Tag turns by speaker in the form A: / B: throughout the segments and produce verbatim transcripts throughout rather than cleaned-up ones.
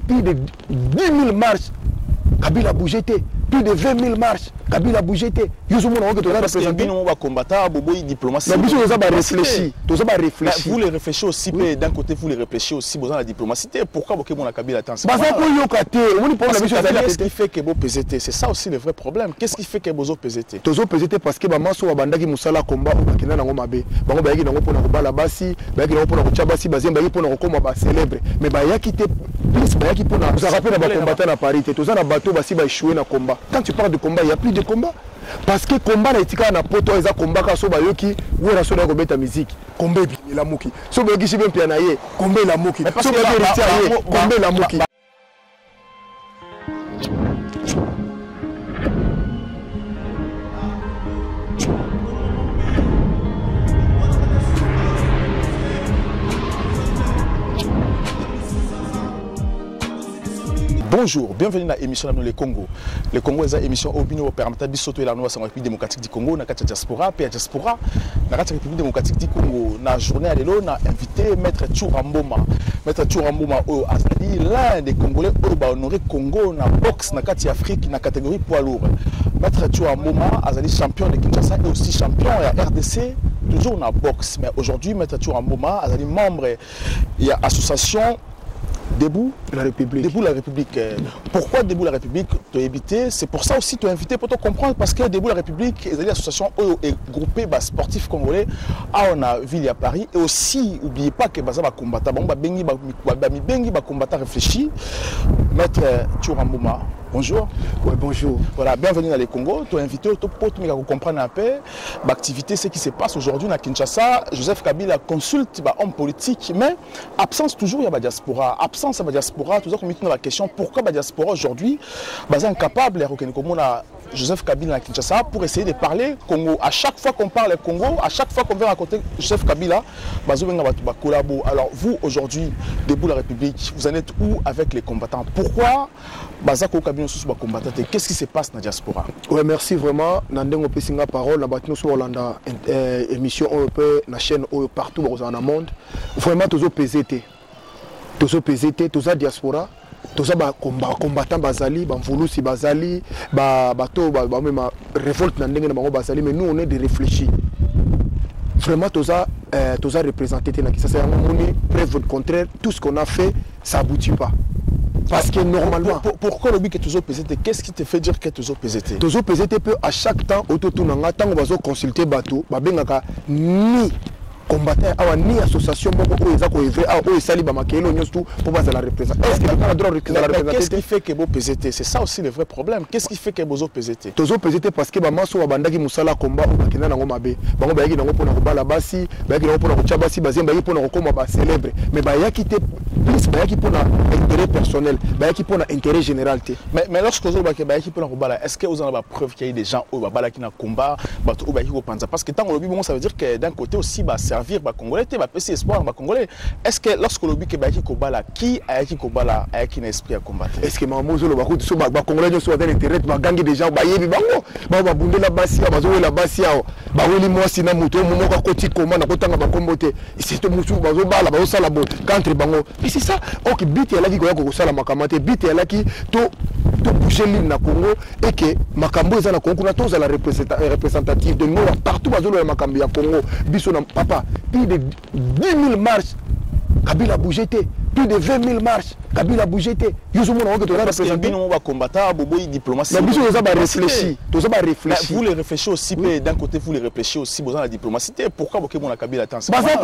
A: plus de dix mille marches, Kabila a bougé. Plus de vingt mille marches, Kabila a bougé. Parce
B: que nous va combattre, Boboy diplomatie. Vous les réfléchissez aussi, d'un côté vous les réfléchissez aussi, vous avez la diplomatie. Pourquoi vous avez Kabila tant? Qu'est-ce qui fait que vous P Z T? C'est ça aussi le vrai problème. Qu'est-ce qui fait que vous avez P Z T?
A: Vous avez P Z T parce que vous avez Moussala combat au Bakina Nangomabe. Vous avez la Bassi, vous avez la Chabassi, vous avez la célèbre. Mais vous avez quitté plus, vous avez pour vous rappelez les combattants à Paris. Vous avez un bateau qui va échouer dans le combat. Quand tu parles de combat, il n'y a plus de combat. Parce que le combat n'est pas un poto, il y a un combat qui est un qui est un musique. Combat est la mouki. Si vous avez un pianaïe, combat est la mouki. Si vous avez un pianaïe, combat est la mouki.
B: Bonjour, bienvenue dans l'émission Le Congo. Le Congo est une émission au bino permettant de sauter la nouvelle République démocratique du Congo, dans la diaspora, puis la diaspora, dans la République démocratique du Congo. Dans la journée à l'élo, on a invité Maître Chouramboma. Maître Chouramboma, l'un des Congolais qui a honoré le Congo dans la boxe, dans la Afrique, dans la catégorie poids lourd. Maître Chouramboma est champion de Kinshasa et aussi champion de la R D C, toujours dans la boxe. Mais aujourd'hui, Maître Chouramboma est membre de l'association Debout
A: la République.
B: Debout la République. Pourquoi Debout la République? Tu as évité. C'est pour ça aussi que tu as invité pour te comprendre. Parce que Debout la République est l'association est groupée bah, sportifs congolais à on a ville à Paris. Et aussi, n'oubliez pas que Baza va combattre. Bon, bah, bengi, bah, bengi, bah, combattre réfléchi. Maître Chouramboma. Bonjour.
A: Oui, bonjour.
B: Voilà, bienvenue dans le Congo. Tu es invité pour te comprendre un peu l'activité, ce qui se passe aujourd'hui à Kinshasa. Joseph Kabila consulte bah, homme politique, mais absence toujours, il y a la diaspora. Absence de la diaspora, toujours comme la question pourquoi la diaspora aujourd'hui est incapable de reconnaître Joseph Kabila à Kinshasa pour essayer de parler Congo. À chaque fois qu'on parle Congo, à chaque fois qu'on vient raconter Joseph Kabila, collabo. Alors vous, aujourd'hui, Debout la République, vous en êtes où avec les combattants? Pourquoi Bazako Kabila sous combattant? Qu'est-ce qui se passe dans la diaspora?
A: Oui, merci vraiment. Nandeng peut singa parole, na batino sur Hollanda émission européenne, na chaîne partout dans le monde. Vraiment tous au P Z T. Tous au P Z T, tous à diaspora. Tous les combattants bazali, bamvolusi bazali, bato même révolte nandenge na bango bazali, mais nous on est des réfléchis. Vraiment tous à tous à représenter na Kinshasa, on est preuve contraire, tout ce qu'on a fait ça aboutit pas. Parce que normalement,
B: pour, pour, pourquoi le but que toujours P Z T? Qu'est-ce qui te fait dire que toujours P Z T?
A: Toujours P Z T peut à chaque temps autotournanga tant on va consulter bateau, babengaka ni combattant awa ni association moko oyo eza ko evre a oyo sali ba makelo nyonso pour pas la représenter. Est-ce que le droit de la représenter?
B: Qu'est-ce qui fait que bo P Z T? C'est ça aussi le vrai problème. Qu'est-ce qui fait que bozo P Z T?
A: Tozo P Z T parce que ba maso wa bandaki musala combat o bakina nango mabe. Bango ba yaki nango pona ko bala basi, ba yaki nango pona ko chabasi, ba zemba yaki pona ko koma ba célèbre. Mais ba yaki te plus ba yaki pona intérêt personnel, ba yaki pona intérêt général te.
B: Mais mais lorsque vous ba yaki pona ko bala, est-ce que vous en avez preuve qu'il y a des gens au ba bala qui na combat, ba to ba yaki ko panza parce que tant le but bon ça veut dire que d'un côté aussi ba servir ba congolais va passer espoir en congolais. Est-ce que lorsque le but que ba yaki ko bala, qui a yaki ko bala, a yaki na esprit à combattre?
A: Est-ce que mamozo le ba ko so ba congolais ne soit dans intérêt ba gangi des gens ba yebi bango, ba ba bunde la basi ba zo la basi ao, ba weli moi sina muto mo ko koti koma na ko tanga ba kombote. C'est to musu ba zo bala ba zo sala bo contre bango. Et c'est ça. OK, bit ya la ki ko ko sala makamate, bit ya la ki to to bouger l'île na Congo et que makambo eza na Congo na tous la représentative de nous partout ba zo le makambo ya Congo. Biso na papa, plus de dix mille marches, Kabila a bougé. Plus de vingt mille marches, Kabila a bougé. Parce
B: que nous va combattre, Boboy diplomatie.
A: Mais vous avez réfléchi.
B: Vous les réfléchissez aussi, d'un côté vous les réfléchissez aussi, vous avez la diplomatie. Pourquoi vous avez Kabila attend?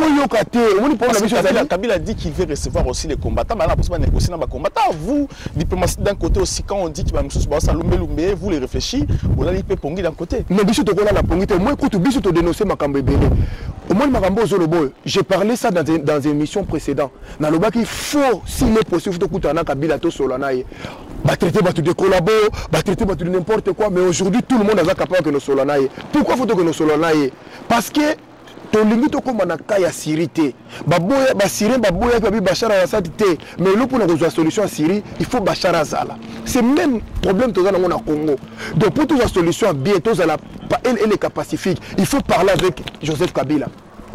B: Kabila dit qu'il veut recevoir aussi les combattants, mais là vous pouvez négocier dans les combattants. Vous, diplomatie d'un côté aussi, quand on dit qu'il va nous vous les réfléchissez, vous allez peut pongi d'un côté.
A: Mais biso to la pongi, moi écoute, biso to dénoncer Makambo Ebele. Au moins Makambo Zolobo, j'ai parlé ça dans dans une émission précédente. Dans le bac il faut s'il est possible de couper un Kabila to Solanaye. Bah traiter battu de collabo, bah traiter battu de n'importe quoi, mais aujourd'hui tout le monde est capable que nos Solanaye. Pourquoi faut que nos Solanaye? Parce que ton limite comme on a kaya Syrie té. Bah boya bah Syrie bah boya qui a Bachar al-Assad té. Mais là pour nous résoudre la solution en Syrie, il faut Bachar al-Assad. C'est même problème tout ça dans le Congo. Donc pour trouver la solution bientôt à la elle elle est pacifique. Il faut parler avec Joseph Kabila.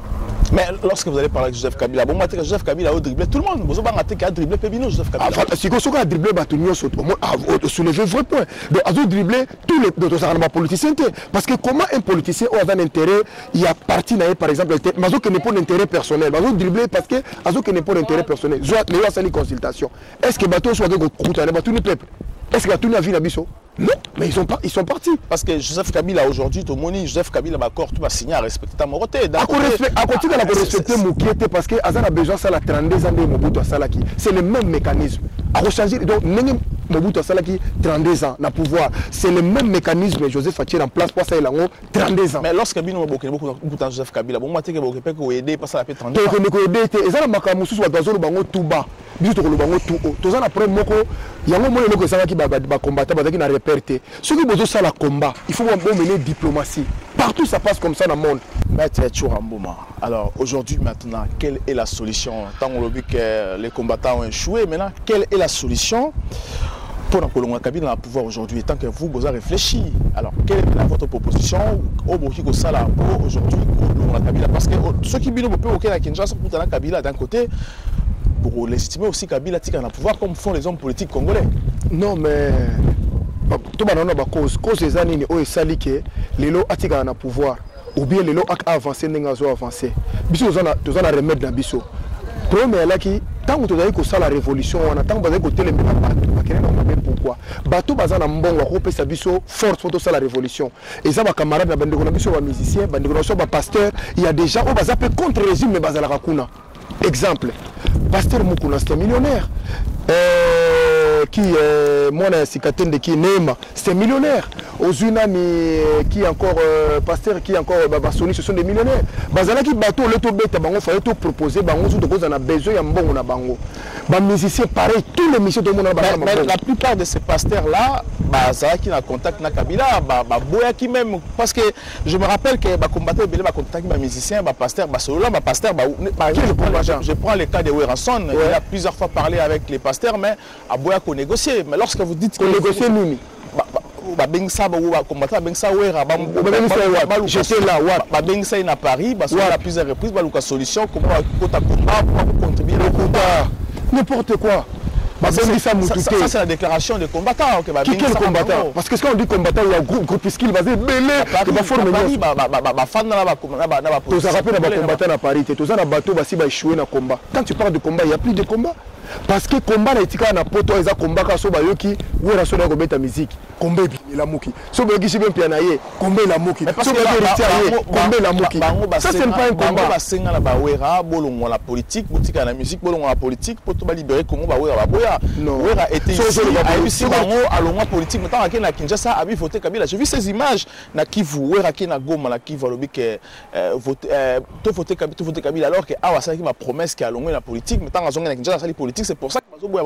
B: Mais lorsque vous allez parler avec Joseph Kabila, bon, moi, Joseph Kabila a dribblé tout le monde. Vous avez dribblé Pébino, Joseph Kabila.
A: Si vous avez dribblé Batunio, soulever vrai point. Donc, vous avez dribblé tous les politiciens. Parce que comment un politicien a un intérêt, il y a parti, par exemple, mais qui n'est pas d'intérêt personnel. Vous avez dribblé parce que qui n'est pas d'intérêt personnel. Vous avez une consultation. Est-ce que Bato soit de peuple? Est-ce que Bato a vu Nabiso? Non, mais ils sont, pas, ils sont partis.
B: Parce que Joseph Kabila aujourd'hui, tout le monde, Joseph Kabila va encore tout va signer à respecter ta moralité.
A: À côté de la respecter Moukiete, parce qu'il a besoin de la trente-deux ans de Mobutu Salaki. C'est le même mécanisme. À rechanger, donc, Mobutu Salaki, trente-deux ans, na pouvoir. C'est le même mécanisme, Joseph a tiré en place pour ça, il a trente-deux ans.
B: Mais lorsque Kabila a beaucoup de Joseph Kabila, bon, moi, je ne peux pas aider, parce que ça fait trente-deux ans.
A: Je ne peux pas aider, et ça, la Makamoussou soit dans le bango tout bas. Juste le bango tout haut. Tout ça, après, Moko, il y a un moment où il va combattre, il va réperter. Ce qui besoin ça la combat, il faut mener diplomatie. Partout ça passe comme ça dans le monde.
B: Maître Tchouramboma, alors aujourd'hui maintenant, quelle est la solution? Tant qu'on a vu que les combattants ont échoué, maintenant, quelle est la solution pour que l'on Kabila dans le pouvoir aujourd'hui? Tant que vous, vous avez réfléchi, alors quelle est la, votre proposition au Burkina Faso aujourd'hui pour Kabila? Parce que ceux qui bilent au Kenya, Kinshasa, pour Kabila d'un côté, pour légitimer aussi Kabila dans le pouvoir comme font les hommes politiques congolais.
A: Non mais tout le monde a cause cause des années où il s'allie que les lots attirent un pouvoir ou bien les lots avancés n'ont pas avancé. Biso tous on a remettre dans biso. Premier là qui tant que tu as que ça la révolution on attend que côté les pourquoi bateau bazana mbongo ko pesa biso force pour ça la révolution et ça ba camarade na bandeko na biso ba musicien bandeko na biso ba pasteur il y a des gens au bazape contre régime mais bazala kuna exemple pasteur Mukuna c'est millionnaire euh, qui est mon Sikatende qui Neema c'est millionnaire Ozunani qui est encore euh, pasteur qui est encore Babasoni ce sont des millionnaires bazala qui bateau le to beta bango fallait tout proposer bango tout cause on a besoin ya mbongo na bango ba musicien pareil tous les musiciens tout le monde
B: mais la plupart de ces pasteurs là bazala qui na contact na Kabila ba boya qui même parce que je me rappelle que ba combattre belé ba contact ba musicien ba pasteur ba solo ba pasteur ba par exemple je prends le cas de Werrason il a plusieurs fois parlé avec les pasteurs mais à boya qu'on négocier mais lorsque vous dites
A: que négocier nous
B: Babengsa ba combattre Babengsa Wera
A: j'étais là
B: Babengsa na Paris parce qu'il a plusieurs reprises ba luka solution comment kota combat pour contribuer
A: le combat n'importe quoi.
B: Ça, ça, ça c'est la déclaration des combattants. Okay,
A: qui est le combattant? Parce que quand on dit combattant, il y a un groupe, groupe qu'il va dire belé, que va former.
B: Paris, ba ba ba fan na ba ba na ba.
A: Tous ça rappelle na combattant à Paris, tous ça na bateau ba si ba échouer na combat. Quand tu parles de combat, il y a plus de combat. Parce que combat na etika na poto eza combat ka so ba yoki, wera so na ko beta musique. Combat la muki. So ba yoki sibe piana ye, combat la muki. So ba yoki combat la muki. Ça c'est pas un combat.
B: Ba senga na ba wera bolongo la politique, botika na musique bolongo la politique pour to ba libérer Congo ba wera ba boya. Non. Wera était ici à bango alongo politique maintenant à na Kinshasa a voté Kabila. J'ai vu ces images na Kivu, wera ki na Goma la Kivu lobi que voter to voter Kabila, to voter Kabila alors que awa ça qui ma promesse qui alongo la politique maintenant à zonga na Kinshasa ça politique. C'est pour ça que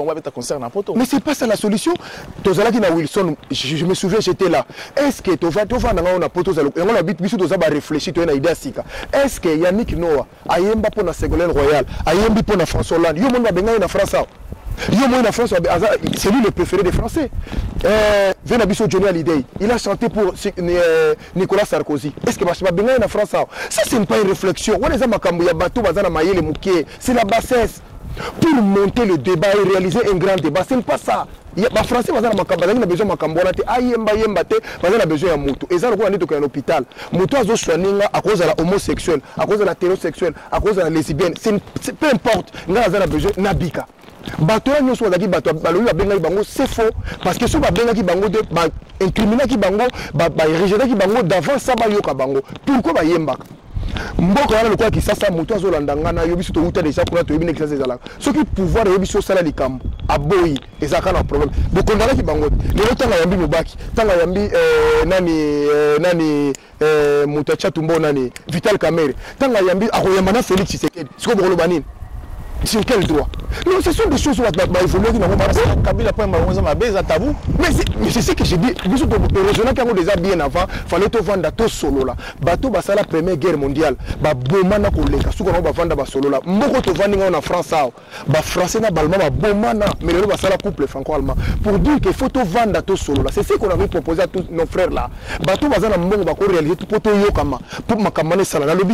A: mais c'est pas ça la solution. Tozala qui na Wilson, je, je me souviens j'étais là. Est-ce que Tova Tova na on a poto za on a bitu toza ba réfléchir to na idée sika. Est-ce que Yannick Noah ayemba pour na Ségolène Royal, ayembi pour na François Hollande, yo monde ba benga na France. Yo monde na France c'est lui le préféré des Français. Euh Venabiso Johnny Hallyday, il a chanté pour euh, Nicolas Sarkozy. Est-ce que ba benga na France ça c'est pas une réflexion. On les a makambu ya bateau bazana mayele muké, c'est la bassesse. Pour monter le débat et réaliser un grand débat, ce n'est pas ça. Les Français ont besoin de Makambona, Ayemba Yemba, ils ont besoin de Moutou. Et ça, on est à l'hôpital. Moutou a besoin à cause de la homosexuelle, à cause de la hétérosexuelle, à cause de la lesbienne. Peu importe, on a besoin de Nabika. Bateau nous soit d'ailleurs bateau baloui a benga bango c'est faux parce que ce ba benga ki bango de ba incriminer ki bango ba ba rejeter ki bango d'avant ça ba yoka bango pourquoi ba yemba mboko wana lokwa ki sasa moto azolanda ngana yo biso to uta déjà kuna to yebine kisasa ezala soki pouvoir yo biso sala likambo aboyi ezaka na problème bokondana ki bango lelo tanga yambi mobaki tanga yambi euh, nani euh, nani euh, moto chatumbo nani Vital Kamerhe tanga yambi akoyamba na Félix Tshisekedi siko bokolo banini. Sur quel droit? Non, ce sont des choses où on va évoluer.
B: Kabila point malheureusement baiser tabou.
A: Mais c'est ce que j'ai dit. Nous sommes régionaux qui ont déjà bien avant. Fallait te vendre tout solo là. Bateau basa la première guerre mondiale. Ba bomana koleka. Sous qu'on va vendre ba solo là. Moko te vendre en France ça. Ba français na balma ba bomana. Mais le basa la couple franco-allemand. Pour dire qu'il faut te vendre tout solo là. C'est ce qu'on avait proposé à tous nos frères là. Bateau basa na mbongo ba ko réaliser tout poto yo kama. Pour makamane sala na lobby hein.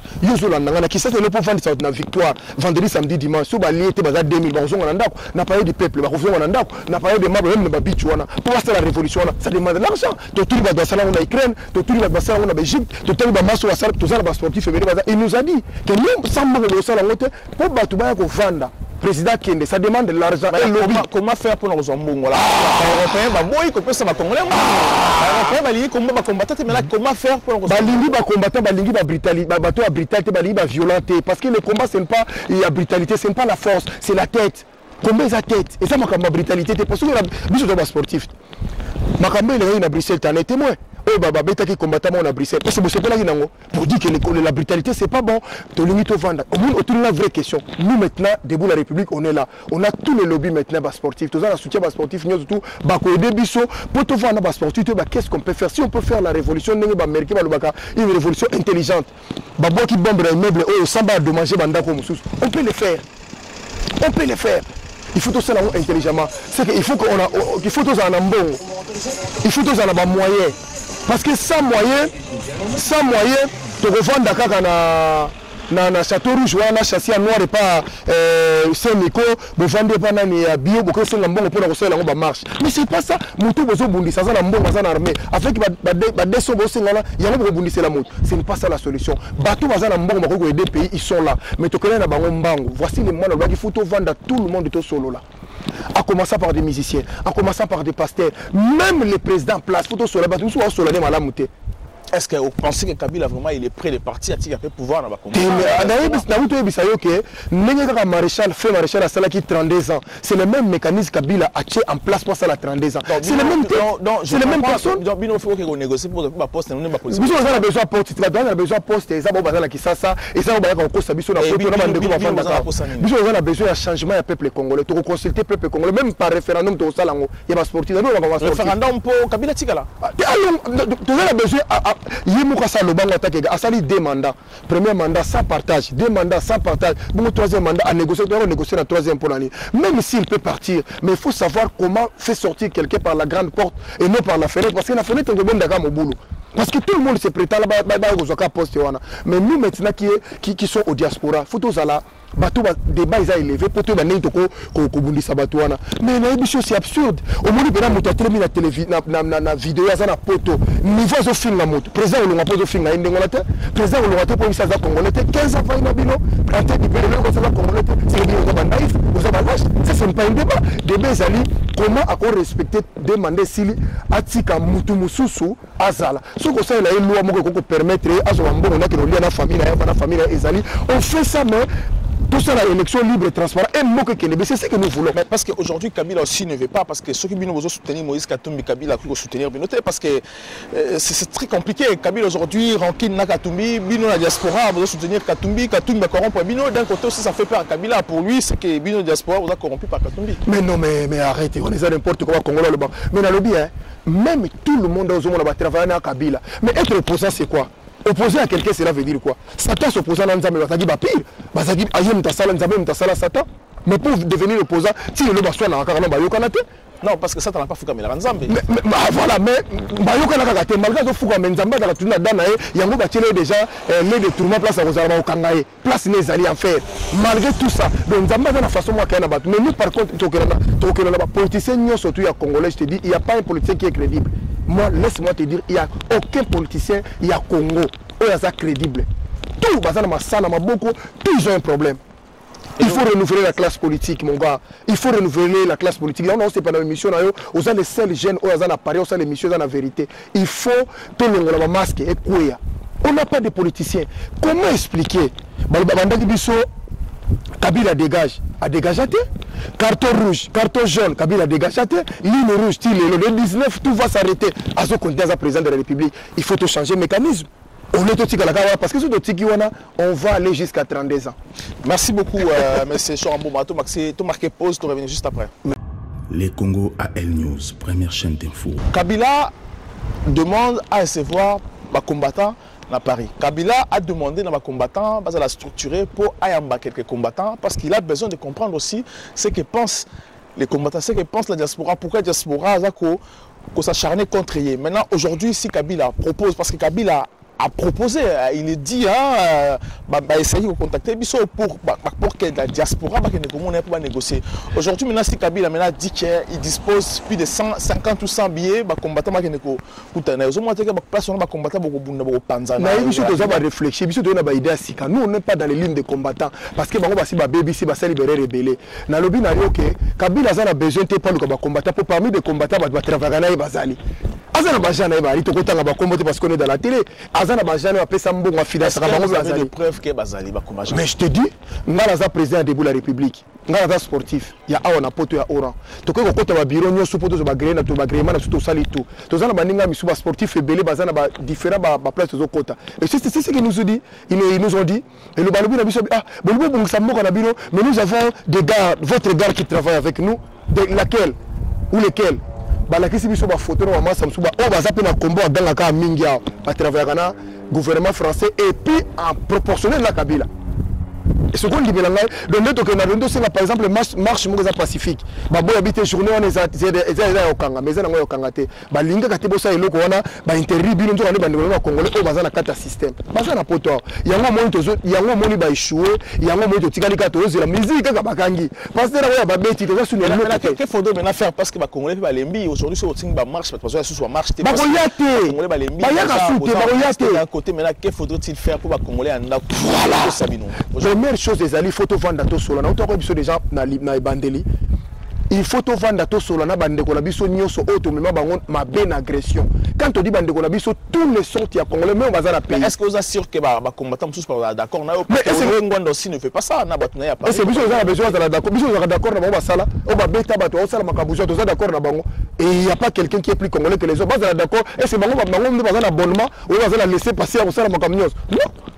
A: yozola nangana qui ça c'est le pour vendre ça na victoire vendredi samedi dimanche so ba lié te baza deux mille ba zonga na ndako na parler du peuple ba kozonga na ndako na parler de mablo même ba bichu wana pour faire la révolution wana ça demande de l'argent to tuli ba dosala na Ukraine to tuli ba basala na Belgique to tuli ba maso wasala to zala ba sportif février baza il nous a dit que même sans moko de sala ngote pour ba to ba ko vendre président Kende, ça demande de l'argent.
B: Comment, comment faire pour nous embourger là? Les Européens, bah, ils comprennent ça, bah, Congolais. Les Européens, bah, comment combattre, mais là, comment faire pour nous embourger?
A: Balingi, bah, combattre, balingi, bah, brutalité, bah, bateau à brutalité, balingi, bah, violenté. Parce que le combat, ce n'est pas la brutalité, ce n'est pas la force, c'est la tête. Combien la tête? Et ça, ma brutalité, c'est parce que je suis sportif. Ma campagne, il y a Bruxelles, tu en es témoin. Oh baba beta qui combattant on a Bruxelles parce que c'est pas là pour dire que la brutalité c'est pas bon de limite au vendre autour de la vraie question nous maintenant debout la République on est là on a tous les lobbies maintenant bas sportifs tous les soutien bas sportifs nous surtout bah ko aider biso pour te vendre bas sportif bah qu'est-ce qu'on peut faire si on peut faire la révolution n'est pas américaine bah lobaka une révolution intelligente bah bois qui bombe les meubles oh samba de manger banda comme sous on peut le faire on peut le faire il faut tout ça intelligemment c'est qu'il faut qu'on a il faut tous en bon il faut tous en avoir moyen. Parce que sans moyen, sans moyen, tu revends Dakar na na na château rouge ou na châssis noir et pas euh Saint-Nico, vous vendez pas na ni bio, vous connaissez l'ambon pour la la on marche. Mais c'est pas ça, moto bozo bundi ça ça l'ambon ça armée. Avec ba ba deso bozo ngala, il y a un bundi c'est la moto. Ce n'est pas ça la solution. Bateau baza l'ambon ba ko aider pays, ils sont là. Mais tu connais na bango mbango. Voici les moyens là, il faut tout vendre à tout le monde de tout solo là. En commençant par des musiciens, en commençant par des pasteurs, même les présidents en place, faut sur la base, nous sommes sur la même.
B: Est-ce que vous pensez que Kabila vraiment il est prêt de partir à faire pouvoir dans la
A: communauté? Maréchal fait maréchal à cela qui trente-deux ans. C'est le même mécanisme Kabila a tué en place pour ça à trente-deux ans. C'est le même c'est les mêmes personnes.
B: Donc il faut qu'on négocie pour le poste et non pas
A: position. Nous avons besoin de poste, tu as besoin de poste et ça va bazala qui ça ça et ça va qu'on cause biso na photo na bande ko vendre ça. Biso on a besoin de changement à peuple congolais, to consulter peuple congolais même par référendum to ça lango. Il y a sportif, nous on va faire
B: référendum pour Kabila Tikala.
A: Tu as besoin Yemouka Salobanga attaque à sali deux mandats. Premier mandat sans partage, deux mandats sans partage. Bon troisième mandat à négocier, on va négocier la troisième pour l'année. Même s'il peut partir, mais il faut savoir comment faire sortir quelqu'un par la grande porte et non par la fenêtre parce que la fenêtre est de bon d'accord au boulot. Parce que tout le monde se prétend là-bas, poste. Mais nous maintenant qui, qui, qui sont au diaspora, faut tous aller. Bateau débat ils a élevé pour tout l'année toko kobundisa bateau wana mais na émission c'est absurde au moins bena moto très na télévision na na na vidéo ya na poto niveau zo film na moto président on nga pozo film na ndenge ngolate président on nga pour ça za congolais quinze ans na bino planter du péril ko ça congolais c'est bien ko bandaif ko ça balage ça c'est pas un débat débat zali comment encore respecter demander s'il atika mutu mususu azala ce que ça il a une loi moko ko permettre azo mbongo na kilo na famille na na famille ezali on fait ça mais tout ça, la élection libre et transparente, c'est ce que nous voulons.
B: Mais parce qu'aujourd'hui, Kabila aussi ne veut pas, parce que ceux qui veulent soutenir Moïse Katumbi, Kabila a soutenir Binoté, parce que euh, c'est très compliqué. Kabila aujourd'hui, Rankine na Katumbi, Bino la diaspora, vous soutenir Katumbi, Katumbi va corrompre Bino. D'un côté aussi, ça fait peur à Kabila. Pour lui, c'est que Bino la diaspora vous a corrompu par Katumbi.
A: Mais non, mais, mais arrêtez, on est à n'importe quoi, Congolais le banc. Mais dans le bien, même tout le monde dans le monde va travailler à Kabila. Mais être opposant, c'est quoi? Opposer à quelqu'un, cela veut dire quoi? Satan s'opposant à Nzambe, ça dit bah pire. Bah ça dit ayem ta sala Nzambe, ta sala Satan. Mais pour devenir opposant, si le loba soit na karana ba yokanate.
B: Non, parce que ça n'a pas foutu comme Nzambe.
A: Mais voilà, mais ba yokanaka te malgré que foutu comme Nzambe dans la tuna dana e, yango ba tiele déjà les détournements place à Rosarama au Kangaé, place les alliés en faire. Malgré tout ça, donc Nzambe dans la façon moi kana battu. Mais nous par contre, tokena tokena ba politicien nyo surtout ya congolais, je te dis, il y a pas un politicien qui est crédible. Moi, laisse-moi te dire, il n'y a aucun politicien, il y a Congo, où il y a crédible. Tout, tous ils ont un problème. Il faut renouveler la classe politique, mon gars. Il faut renouveler la classe politique. Là, on sait pas dans l'émission, on a les seuls jeunes, on a Paris, on a l'émission, on a la vérité. Il faut tout le monde masque et quoi. On n'a pas de politiciens. Comment expliquer? Kabila dégage, a dégagé. Carton rouge, carton jaune, Kabila dégagé. Ligne rouge, le dix-neuf, tout va s'arrêter. À ce qu'on dit à président de la République, il faut tout changer le mécanisme. On est au parce que sur le Tikiwana, on va aller jusqu'à trente-deux ans.
B: Merci beaucoup, euh, M. Chorambouma. Tout marqué pause, tu reviens juste après.
C: Les Congo A L News, première chaîne d'info.
B: Kabila demande à recevoir les combattants à Paris. Kabila a demandé à les combattants de la structurer pour ayamba quelques combattants parce qu'il a besoin de comprendre aussi ce que pensent les combattants, ce que pense la diaspora, pourquoi la diaspora a s'acharner contre eux. Maintenant, aujourd'hui, si Kabila propose, parce que Kabila a proposé, il est dit, hein, bah, bah, essayer de contacter Bisso pour, bah, pour que la diaspora bah, pour négocier. Aujourd'hui, maintenant, si Kabila maintenant dit qu'il dispose plus de cent cinquante ou cent billets, bah, combattant bah, Keneko, Koutane. Aujourd'hui, on a dit que place on va combattre beaucoup de Tanzanie.
A: Mais Bisso doit avoir réfléchi. Bisso doit avoir idée à Sika. Nous, on n'est pas dans les lignes de combattants parce que bah, on va si bah baby si bah ça libérer rebelle. Na lobby na rio que Kabila a besoin de pas le combattant pour parmi des combattants bah travailler na bazali. Azana bajana ba ri tokota nga ba combattre parce qu'on est dans la télé. Azana bajana ba pesa mbongo wa fida saka bango bazali.
B: Des preuves que bazali ba combattre.
A: Mais je te dis, ngala za président de la République. Ngala za sportif. Ya awa na poto ya ora. Toko ko kota ba bureau nyoso poto zo ba grena to ba grema na to sali tout. To zana ba ninga misu ba sportif ebele bazana ba différent ba ba place zo kota. Et c'est c'est ce qu'ils nous ont dit. Ils nous ont dit et le balobi na biso ah bolobo bongo samoko na bino mais nous avons des gars votre gars qui travaille avec nous de laquelle ou lesquels balakisi biso ba photo na mama samsuba o baza pe na combo dans ka mingi a ba travailler na gouvernement français et puis en proportionnel la Kabila. Et ce qu'on dit là donc to que na ndo c'est par exemple marche marche mo za pacifique ba boy habiter journée on est za okanga mais za ngo okanga te ba linga ka te bosa eloko wana ba interdit bino nzo ba ndeko na congolais o baza na kata système baza na poto yango mo to yango mo ni ba échouer yango mo to tikali ka to zela musique ka bakangi parce que là ba beti to sur le
B: nom que faut maintenant faire parce que ba congolais ba lembi aujourd'hui sur ting ba marche parce que soit marche te
A: ba koyate
B: congolais ba lembi
A: ba yaka soute ba koyate
B: d'un côté maintenant que faudrait-il faire pour ba congolais en
A: voilà
B: sabino
A: première chose des alliés photo vendre to solo na auto biso déjà na na bandeli il faut to vendre to solo na bande ko la biso nyoso auto mema bango ma ben agression quand on dit bande ko la biso tous les sorties à congolais même bazala pays
B: est-ce que vous assure que ba combattants tous pas d'accord na mais est-ce que Ngwanda aussi ne fait pas ça na batuna ya pas
A: est-ce que biso za besoin za d'accord biso za d'accord na bango basala o ba beta bato o sala makabuzo to za d'accord na bango et il y a pas quelqu'un qui est plus congolais que les autres bazala d'accord est-ce que bango bango bazala abonnement ou bazala laisser passer au sala makamnyos non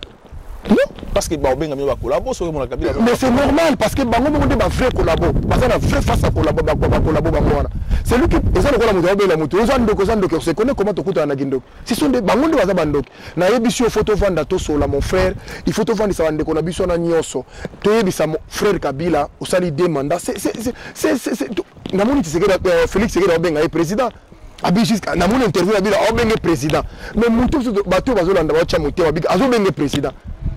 A: non
B: parce que Baobenga mi va collaborer sur mon Kabila
A: mais c'est normal parce que bango bango de ba vrai collabo bazala vrai face à collabo ba collabo bango wana c'est lui qui eza lokola muto obela muto eza ndoko eza ndoko se connaît comment tokuta na gindo ce sont des bango de baza bandoko na yebisio photo vanda to sola mon frère il faut to vanda sa ndeko na biso na nyoso to yebisa mon frère Kabila osali demanda c'est c'est c'est c'est na moni Tshisekedi Félix Tshisekedi Obenga est président abi jusqu'à na moni interview Kabila Obenga président mais muto bato bazolanda ba cha muto Kabila azobenga président.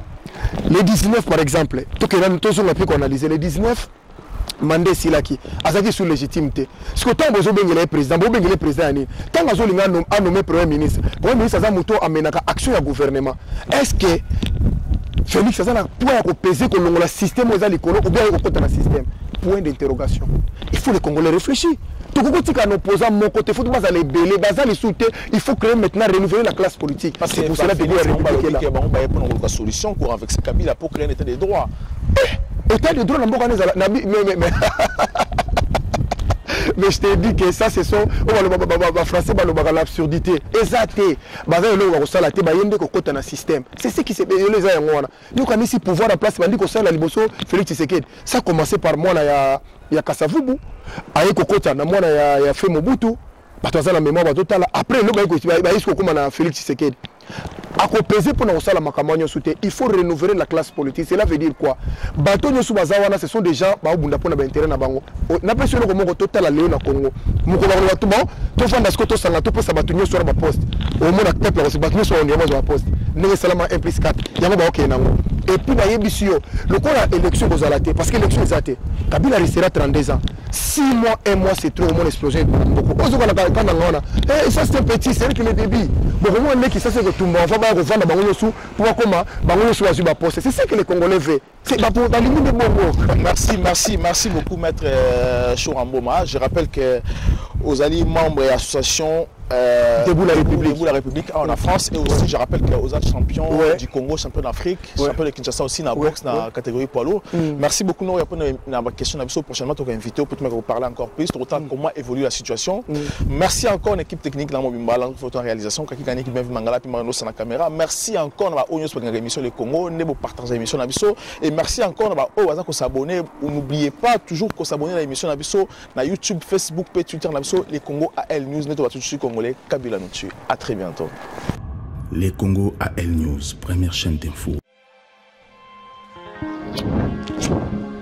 A: Les dix-neuf par exemple, tout que nous avons pu analyser les dix-neuf Mandé Silaki, Azaki sous légitimité. Ce que tant que vous avez le président, vous avez le président, tant que vous avez nommé premier ministre, premier ministre a muto amena action du gouvernement. Est-ce que Félix Azana peut peser que le système aux alcool ou bien au côté du système? Point d'interrogation. Il faut les Congolais réfléchir. Tout le monde qui opposant mon côté, il faut que les belés, les soutiens, il faut créer maintenant renouveler la classe politique.
B: Parce que pour cela, il y a une solution avec ce Kabila pour créer un état de droit.
A: État de droit, mais je te dis que ça, c'est son. Les Français, l'absurdité. Exact. C'est ce qui s'est passé. Nous avons ici pouvoir à place. Félix Tshisekedi. Ça a commencé par moi, il y a Kassavubu. Aïe Kokota, na moi, il y a fait Mobutu. La mémoire après, nous avons Félix Tshisekedi. À peser pour nous la macamogne soutien, il faut renouveler la classe politique. Cela veut dire quoi? Bateau nous bazawana, ce sont des gens qui ont un intérêt na bango. Na personne comme moi total à Léon Congo. Mon collègue là tout bon, tout fan d'asco tout sangato pour sabato sur ma poste. Au moins la tête là, c'est battu sur on y va poste. Né salama un plus quatre. Yama ba ok nango. Et puis na yebisio, le quoi la élection aux alaté parce que l'élection est atée. Kabila restera trente-deux ans. six mois, un mois c'est trop, mon explosion est beaucoup. Ozo kana kana ngona. Eh ça c'est petit, c'est que le débit. Bon moi mec ça c'est que tout on va revendre bango sous pour comment bango sous azuba poste. C'est ça que les Congolais veulent. C'est pas pour dans les de bongo.
B: Merci, merci, merci beaucoup maître euh, Choramboma. Je rappelle que aux alliés membres et associations Euh,
A: Debout la République,
B: Debout la République en France et aussi je rappelle qu'il y a aux autres champions ouais. du Congo, champion d'Afrique, ouais. champion de Kinshasa aussi dans la boxe, dans la ouais. catégorie poids lourd. Mm. Merci beaucoup nous répondre à ma question. Prochainement, tu vas inviter pour vous parler encore plus, autant mm. comment évolue la situation. Mm. Merci encore à l'équipe technique dans mon bimbal, photo réalisation, qui a équipe Mangala puis Mano sur la caméra. Merci encore à Onios pour l'émission Le Congo, ne vous partagez l'émission Nabiso et merci encore à Owaza qui s'abonner. N'oubliez pas toujours de s'abonner à l'émission Nabiso, na YouTube, Facebook, Twitter Nabiso, Les Congo A L News, ne tout de suite Congolais. Kabila nous tue. À très bientôt.
C: Les Congo A L News, première chaîne d'info.